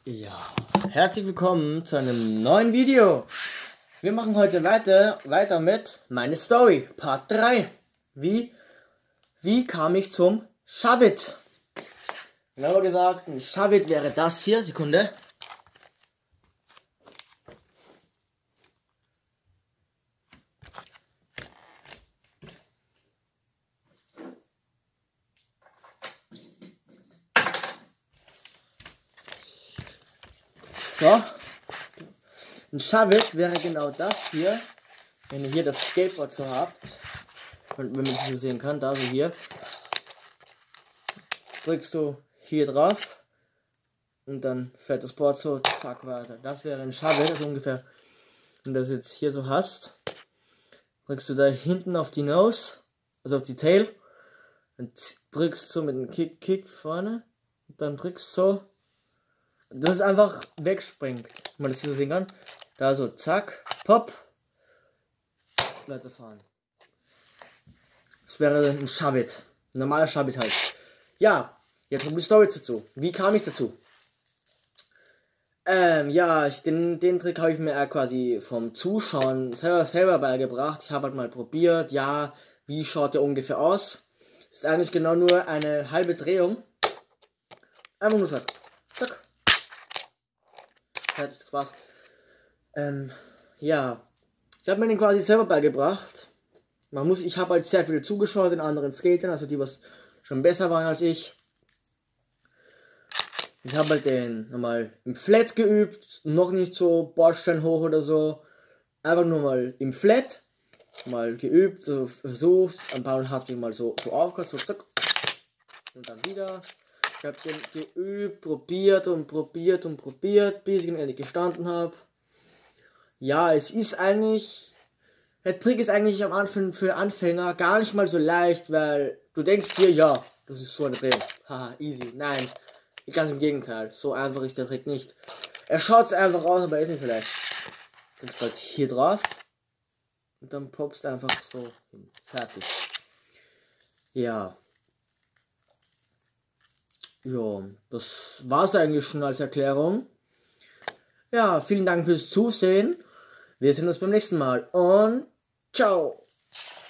Ja, herzlich willkommen zu einem neuen Video. Wir machen heute weiter mit meine Story, Part 3. Wie kam ich zum Shavit? Genauer gesagt, ein Shavit wäre das hier. Sekunde. So. Ein Shavit wäre genau das hier. Wenn ihr hier das Skateboard so habt. Und wenn man das so sehen kann, da so hier. Drückst du hier drauf. Und dann fährt das Board so, zack, weiter. Das wäre ein Shavit, also ungefähr. Wenn du das jetzt hier so hast, drückst du da hinten auf die Nose, also auf die Tail. Und drückst so mit dem Kick vorne. Und dann drückst so. Dass es einfach wegspringt. Wenn man das hier so sehen kann. Da so, zack, pop. Weiterfahren. Das wäre ein Shavit. Ein normaler Shavit halt. Ja, jetzt kommt die Story dazu. Wie kam ich dazu? Ja, den Trick habe ich mir quasi vom Zuschauen selber beigebracht. Ich habe halt mal probiert, ja, wie schaut der ungefähr aus? Ist eigentlich genau nur eine halbe Drehung. Einfach nur zack. Zack. Fertig, das war's. Ja. Ich habe mir den quasi selber beigebracht. Ich habe halt sehr viel zugeschaut den anderen Skatern, also die, was schon besser waren als ich. Ich habe halt den nochmal im Flat geübt, noch nicht so Bordstein hoch oder so. Einfach nur mal im Flat, mal geübt, so versucht, ein paar hat mich mal so aufgehört, so zack. Und dann wieder. Ich habe den geübt, probiert, bis ich endlich gestanden habe. Ja, der Trick ist eigentlich am Anfang für Anfänger gar nicht mal so leicht, weil du denkst dir, ja, das ist so eine Drehung. Haha, easy. Nein, ganz im Gegenteil. So einfach ist der Trick nicht. Er schaut einfach aus, aber er ist nicht so leicht. Du drückst halt hier drauf und dann poppst einfach so hin. Fertig. Ja. Ja, das war's eigentlich schon als Erklärung. Ja, vielen Dank fürs Zusehen. Wir sehen uns beim nächsten Mal und ciao.